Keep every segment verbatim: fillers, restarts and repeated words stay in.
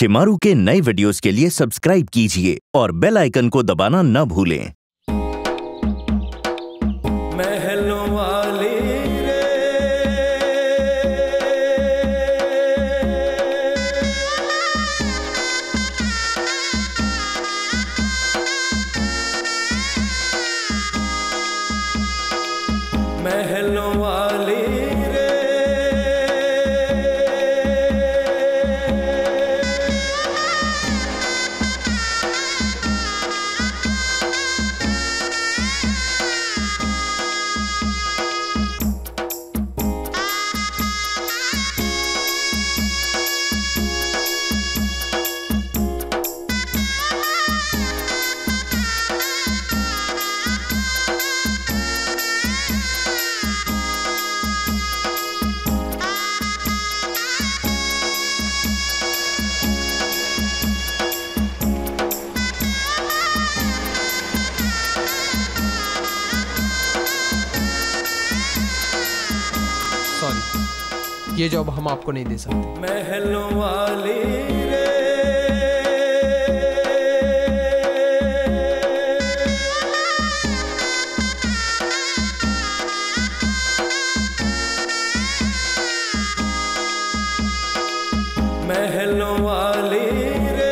शिमारू के नए वीडियोस के लिए सब्सक्राइब कीजिए और बेल आइकन को दबाना न भूलें। महलों वाली रे, महलों वाली रे, ये जॉब हम आपको नहीं दे सकते। महलों वाली रे, महलों वाली रे,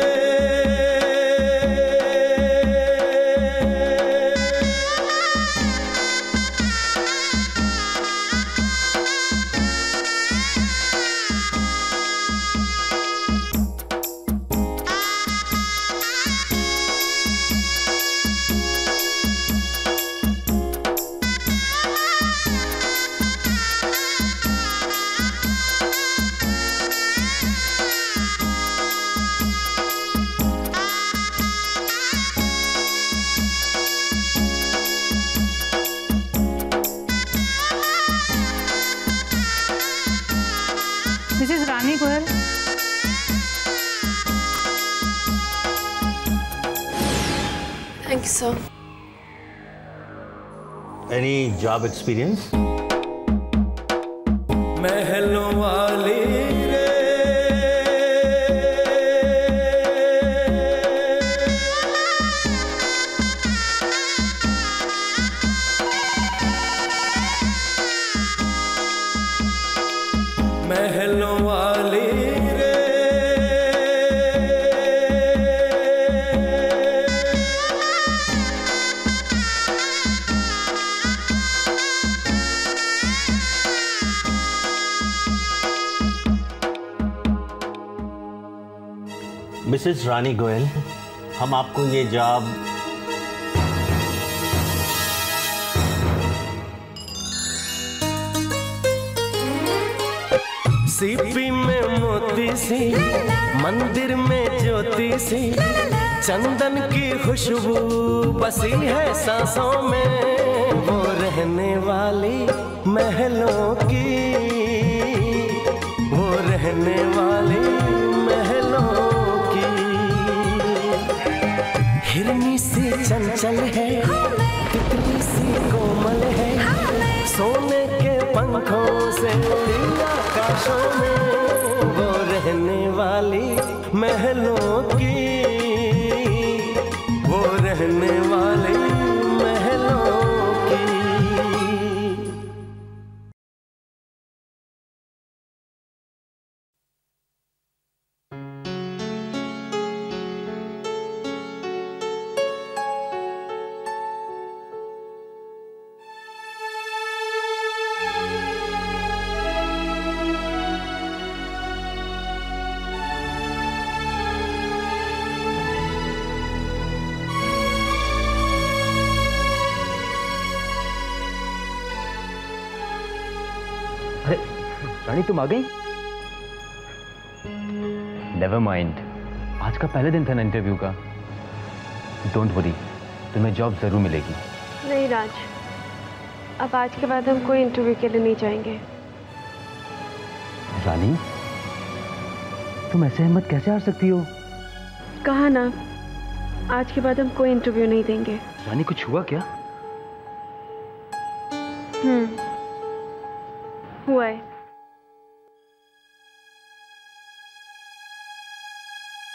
This is Rani Goel. Thank you, sir. Any job experience? महलों वाली रे, महलों वाली रे, मिसेस रानी गोयल, हम आपको ये जॉब सीपी में मोती सी, मंदिर में ज्योति सी, चंदन की खुशबू बसी है सांसों में। वो रहने वाली महलों की, वो रहने वाली महलों की। हिरनी सी चंचल है, तितली सी कोमल है, सोने के पंखों से उड़ी आकाशों में। वो रहने वाली महलों की, वो रहने वाली महलों की। रानी तुम आ गई? नेवर माइंड, आज का पहले दिन था ना इंटरव्यू का। डोंट वरी, तुम्हें जॉब जरूर मिलेगी। नहीं राज, अब आज के बाद हम कोई इंटरव्यू के लिए नहीं जाएंगे। रानी, तुम ऐसे हिम्मत कैसे हार सकती हो? कहा ना, आज के बाद हम कोई इंटरव्यू नहीं देंगे। रानी कुछ हुआ क्या? हम्म, हुआ है।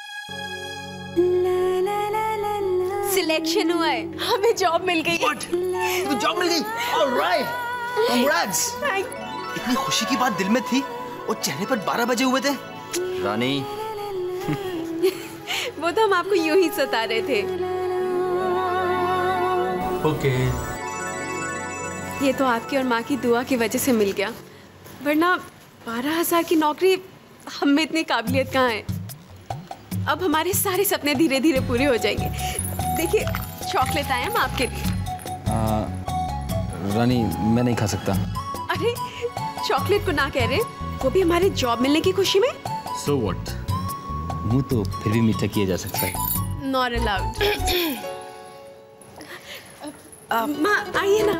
सिलेक्शन हुआ है, हमें जॉब मिल गई। What? तो जॉब मिल गई? All right. Congrats. इतनी खुशी की बात दिल में थी और चेहरे पर बारह बजे हुए थे। रानी। वो तो हम आपको यूं ही सता रहे थे। ओके। ये तो आपकी और माँ की दुआ की वजह से मिल गया, वरना बारह हजार की नौकरी हम में इतनी काबिलियत कहाँ है। अब हमारे सारे सपने धीरे धीरे पूरे हो जाएंगे। देखिए चॉकलेट आए हम आपके लिए। रानी मैं नहीं खा सकता। अरे चॉकलेट को ना कह रहे, वो भी हमारे जॉब मिलने की खुशी में। So what? मुंह तो फिर भी मीठा किया जा सकता है। Not allowed. माँ आइए ना।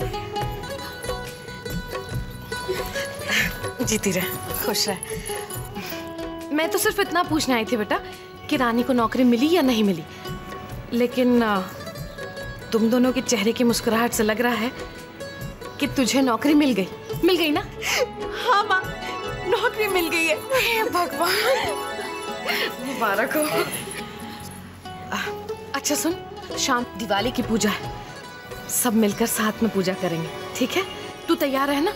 जीती रहे, खुश रहे। मैं तो सिर्फ इतना पूछने आई थी बेटा कि रानी को नौकरी मिली या नहीं मिली, लेकिन तुम दोनों के चेहरे की मुस्कुराहट से लग रहा है कि तुझे नौकरी मिल गई। मिल गई ना? हाँ माँ, नौकरी मिल गई है। हे भगवान, मुबारक हो। अच्छा सुन, शाम दिवाली की पूजा है, सब मिलकर साथ में पूजा करेंगे, ठीक है? तू तैयार है ना?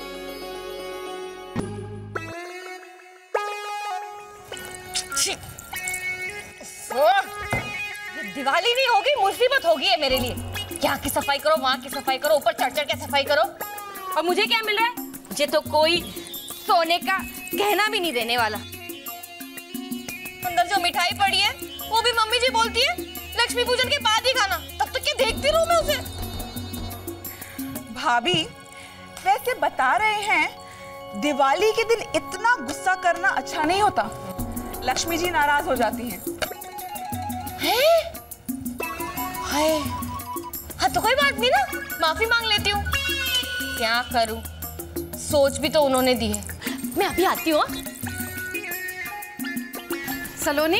दिवाली नहीं होगी, मुसीबत होगी है मेरे लिए। यहाँ की सफाई करो, वहाँ की सफाई करो, ऊपर चढ़ चढ़ के सफाई करो, और मुझे क्या मिल रहा है? मुझे तो कोई सोने का गहना भी नहीं देने वाला। अंदर जो मिठाई पड़ी है वो भी मम्मी जी बोलती है लक्ष्मी पूजन के बाद ही खाना। तब तक क्या देखती रहूं मैं उसे? भाभी वैसे बता रहे हैं दिवाली के दिन इतना गुस्सा करना अच्छा नहीं होता, लक्ष्मी जी नाराज हो जाती हैं। हैं? हाय, हाँ तो कोई बात नहीं ना, माफी मांग लेती हूँ। क्या करूँ, सोच भी तो उन्होंने दी है। मैं अभी आती हूँ। सलोनी,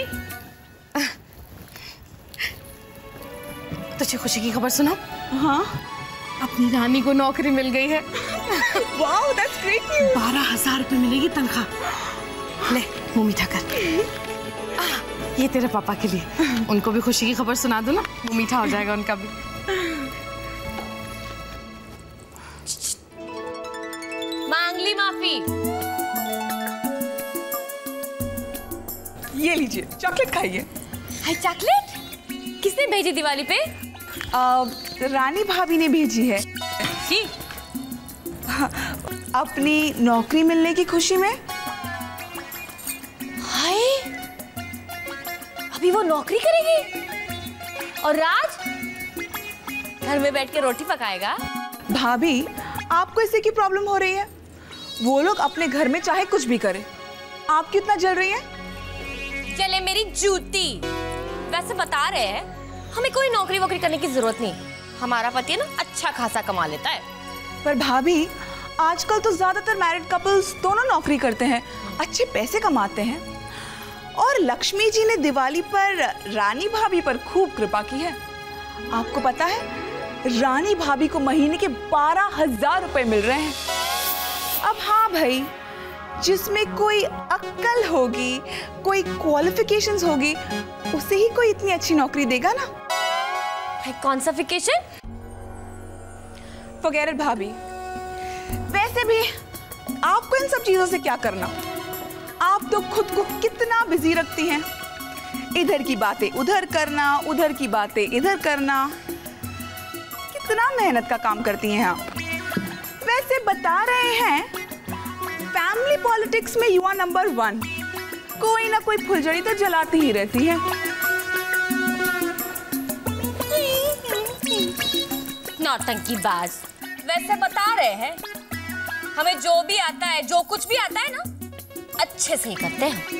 तुझे खुशी की खबर सुना? हाँ, अपनी रानी को नौकरी मिल गई है। Wow, that's great news. बारह हजार रुपये मिलेगी तनख्वाह। ले मुंह मीठा कर। आ, ये तेरे पापा के लिए, उनको भी खुशी की खबर सुना दो ना, मुंह मीठा हो जाएगा उनका भी। मांग ली माफी। ये लीजिए चॉकलेट खाइए। हाय, चॉकलेट किसने भेजी दिवाली पे? आ, रानी भाभी ने भेजी है। जी? अपनी नौकरी मिलने की खुशी में। हाय, अभी वो नौकरी करेगी और राज घर में बैठ के रोटी पकाएगा। भाभी आपको इससे की प्रॉब्लम हो रही है? वो लोग अपने घर में चाहे कुछ भी करें, आप कितना जल रही हैं? चले मेरी जूती। वैसे बता रहे हैं हमें कोई नौकरी वोकरी करने की जरूरत नहीं, हमारा पति है ना अच्छा खासा कमा लेता है। पर भाभी आजकल तो ज्यादातर मैरिड कपल्स दोनों नौकरी करते हैं, अच्छे पैसे कमाते हैं। और लक्ष्मी जी ने दिवाली पर रानी भाभी पर खूब कृपा की है। आपको पता है रानी भाभी को महीने के बारह हजार रुपए मिल रहे हैं। अब हाँ भाई, जिसमें कोई अक्ल होगी, कोई क्वालिफिकेशंस होगी, उसे ही कोई इतनी अच्छी नौकरी देगा ना। कौन सा फिकेशन? फॉरगेट इट भाभी। वैसे भी आपको इन सब चीजों से क्या करना, आप तो खुद को कितना बिजी रखती हैं। इधर की बातें उधर करना, उधर की बातें इधर करना, कितना मेहनत का काम करती हैं आप। वैसे बता रहे हैं फैमिली पॉलिटिक्स में यू आर नंबर वन, कोई ना कोई फुलझड़ी तो जलाती ही रहती है। नौटंकी बाज। वैसे बता रहे हैं हमें जो भी आता है, जो कुछ भी आता है ना, अच्छे से ही करते हैं।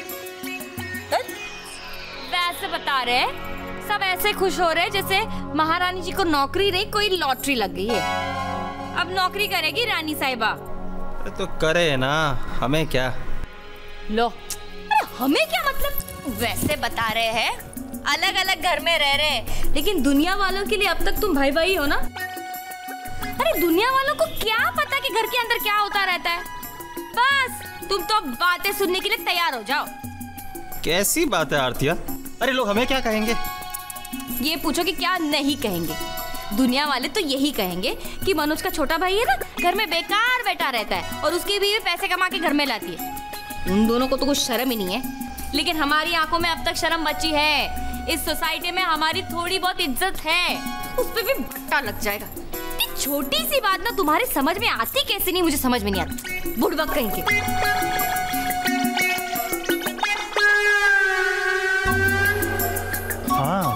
वैसे बता रहे हैं सब ऐसे खुश हो रहे हैं जैसे महारानी जी को नौकरी नहीं कोई लॉटरी लग गई है। अब नौकरी करेगी रानी साहिबा। तो करे ना, हमें क्या। लो, अरे हमें क्या मतलब। वैसे बता रहे हैं अलग अलग घर में रह रहे, लेकिन दुनिया वालों के लिए अब तक तुम भाई भाई हो ना। अरे दुनिया वालों को क्या पता कि घर के अंदर क्या होता रहता है। बस तुम तो बातें सुनने के लिए तैयार हो जाओ। कैसी बात है आरतिया? अरे लोग हमें क्या कहेंगे? ये पूछो कि क्या नहीं कहेंगे। दुनिया वाले तो यही कहेंगे कि मनोज का छोटा भाई है ना, घर में बेकार बैठा रहता है और उसकी बीवी पैसे कमा के घर में लाती है। उन दोनों को तो कुछ शर्म ही नहीं है, लेकिन हमारी आंखों में अब तक शर्म बची है। इस सोसाइटी में हमारी थोड़ी बहुत इज्जत है, उस पे भी भट्टा लग जाएगा। ये छोटी सी बात ना तुम्हारे समझ में आती कैसे नहीं, मुझे समझ में नहीं आती। बुड़बक कहीं के। हाँ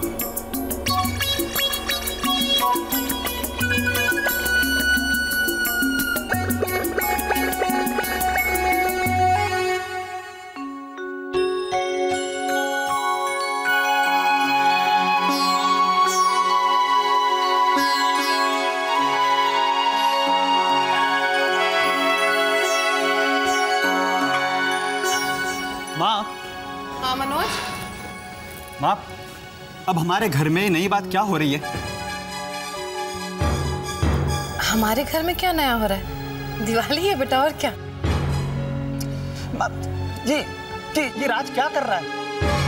माँ। हाँ मनोज। माँ, अब हमारे घर में नई बात क्या हो रही है? हमारे घर में क्या नया हो रहा है? दिवाली है बेटा, और क्या? माँ, ये ये ये राज क्या कर रहा है?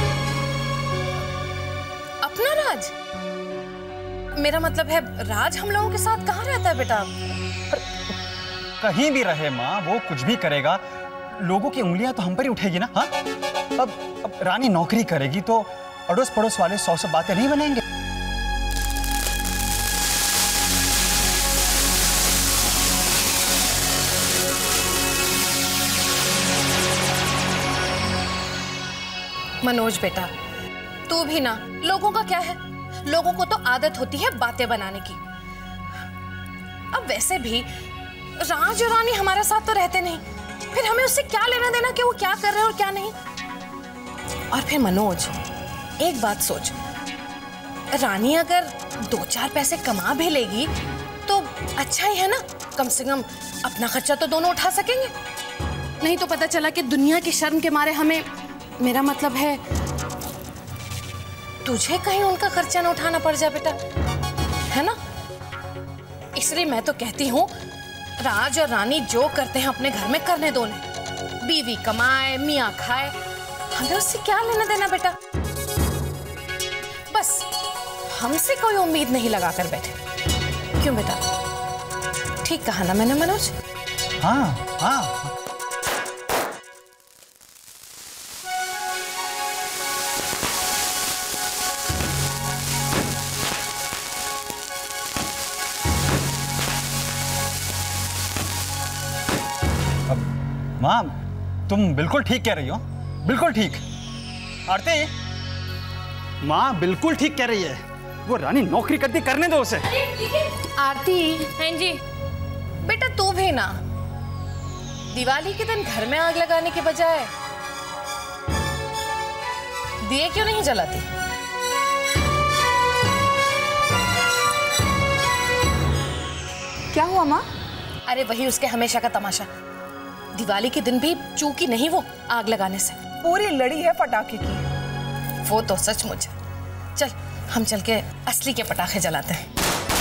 अपना राज? मेरा मतलब है राज हम लोगों के साथ कहाँ रहता है बेटा? कहीं भी रहे माँ, वो कुछ भी करेगा, लोगों की उंगलियां तो हम पर ही उठेगी ना। हाँ, अब अब रानी नौकरी करेगी तो अड़ोस पड़ोस वाले सौ सौ बातें नहीं बनेंगे। मनोज बेटा, तू भी ना, लोगों का क्या है, लोगों को तो आदत होती है बातें बनाने की। अब वैसे भी राज और रानी हमारे साथ तो रहते नहीं, फिर हमें उससे क्या लेना देना कि वो क्या कर रहे हैं और क्या नहीं। और फिर मनोज, एक बात सोच, रानी अगर दो चार पैसे कमा भी लेगी तो अच्छा ही है ना, कम से कम अपना खर्चा तो दोनों उठा सकेंगे। नहीं तो पता चला कि दुनिया की शर्म के मारे हमें, मेरा मतलब है तुझे कहीं उनका खर्चा ना उठाना पड़ जाए बेटा, है ना। इसलिए मैं तो कहती हूँ राज और रानी जो करते हैं अपने घर में करने दो ने। बीवी कमाए, मियाँ खाए, हमें उससे क्या लेना देना बेटा। बस हमसे कोई उम्मीद नहीं लगा कर बैठे। क्यों बेटा, ठीक कहा ना मैंने मनोज? हाँ हाँ। माँ, तुम बिल्कुल ठीक कह रही हो, बिल्कुल ठीक। आरती, माँ बिल्कुल ठीक कह रही है, वो रानी नौकरी करती, करने दो उसे। आरती। हाँ जी। बेटा तू भी ना, दिवाली के दिन घर में आग लगाने के बजाय दिए क्यों नहीं जलाती? क्या हुआ माँ? अरे वही उसके हमेशा का तमाशा, दिवाली के दिन भी चूकी नहीं वो आग लगाने से। पूरी लड़ी है पटाखे की। वो तो सचमुच। चल हम चल के असली के पटाखे जलाते हैं।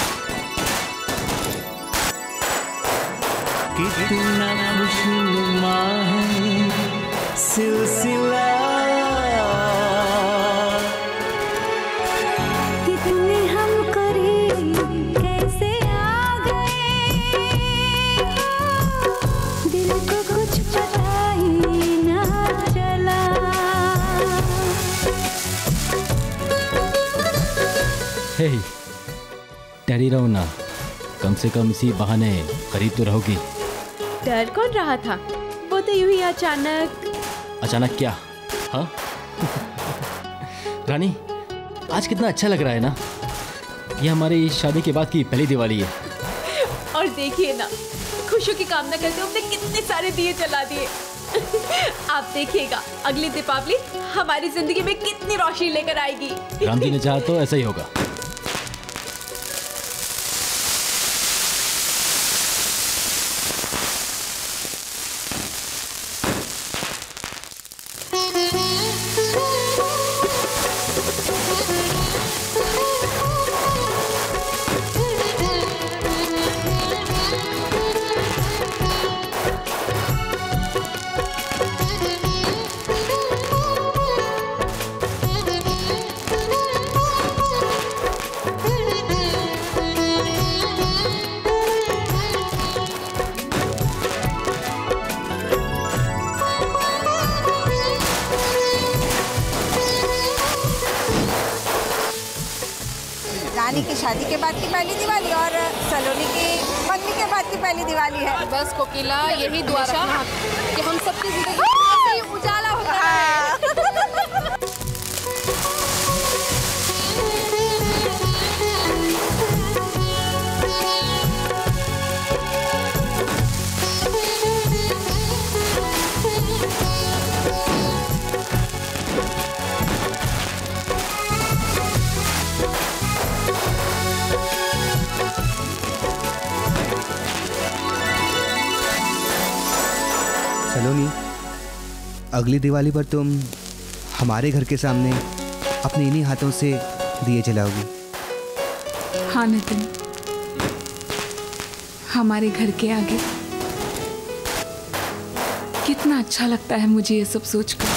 कितना खुशनुमा है सिलसिला, कितने हम करीब कैसे आ गए, दिल को कुछ पता ही ना चला। हे, डरी रहो ना, कम से कम इसी बहाने करीब तो रहोगी। डर कौन रहा था, वो तो यूं ही अचानक। अचानक क्या? हाँ रानी, आज कितना अच्छा लग रहा है ना, ये हमारी शादी के बाद की पहली दिवाली है। और देखिए ना, खुशियों की कामना करते हुए हमने कितने सारे दिए जला दिए। आप देखिएगा अगली दीपावली हमारी जिंदगी में कितनी रोशनी लेकर आएगी। राम जी ने चाहा तो ऐसा ही होगा। रानी की शादी के बाद की पहली दिवाली और सलोनी की मंगनी के बाद की पहली दिवाली है। बस कोकिला, यही दुआ रखना कि हम सबकी जिंदगी में उजाला होता है। सलोनी, अगली दिवाली पर तुम हमारे घर के सामने अपने इन्हीं हाथों से दिए जलाओगी। हाँ नितिन, हमारे घर के आगे। कितना अच्छा लगता है मुझे ये सब सोचकर।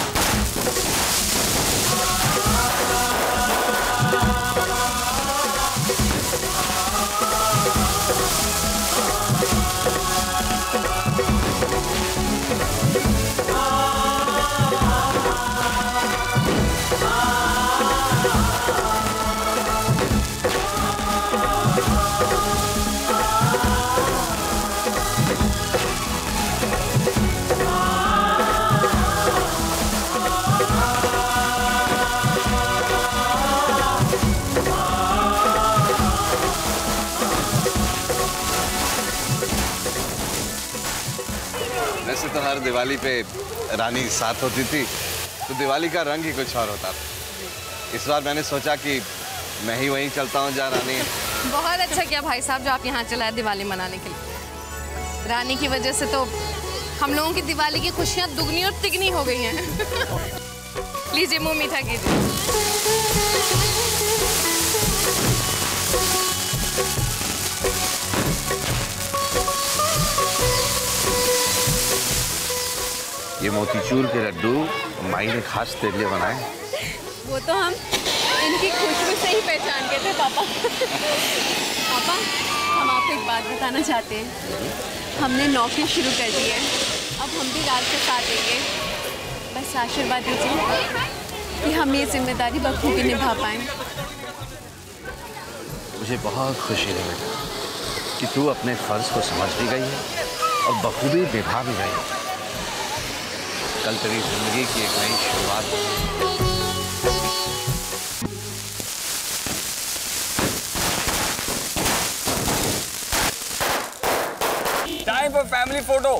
तो हर दिवाली पे रानी साथ होती थी तो दिवाली का रंग ही कुछ और होता था। इस बार मैंने सोचा कि मैं ही वहीं चलता हूँ जहाँ रानी। बहुत अच्छा किया भाई साहब जो आप यहाँ चलाए दिवाली मनाने के लिए। रानी की वजह से तो हम लोगों की दिवाली की खुशियाँ दुगनी और तिगनी हो गई हैं। लीजिए मुँह मीठा कीजिए। ये मोतीचूर के लड्डू माई ने खास तेरे लिए बनाए। वो तो हम इनकी खुशबू से ही पहचान गए थे पापा। पापा, हम आपको एक बात बताना चाहते हैं। हमने नौकरी शुरू कर दी है, अब हम भी राज के साथ देंगे। बस आशीर्वाद दीजिए कि हम ये जिम्मेदारी बखूबी निभा पाएं। मुझे बहुत खुशी है बेटा कि तू अपने फर्ज को समझ भी गई है और बखूबी निभा भी गई है। कल तेरी जिंदगी की एक नई शुरुआत टाइम फॉर फैमिली फोटो।